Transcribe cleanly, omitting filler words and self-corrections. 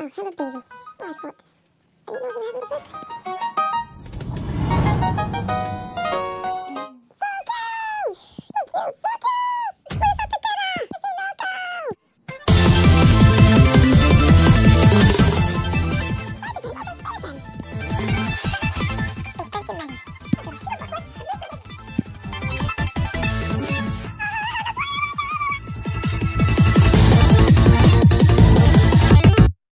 have a baby. Oh, I thought this. I didn't know I was going to have it in the first place.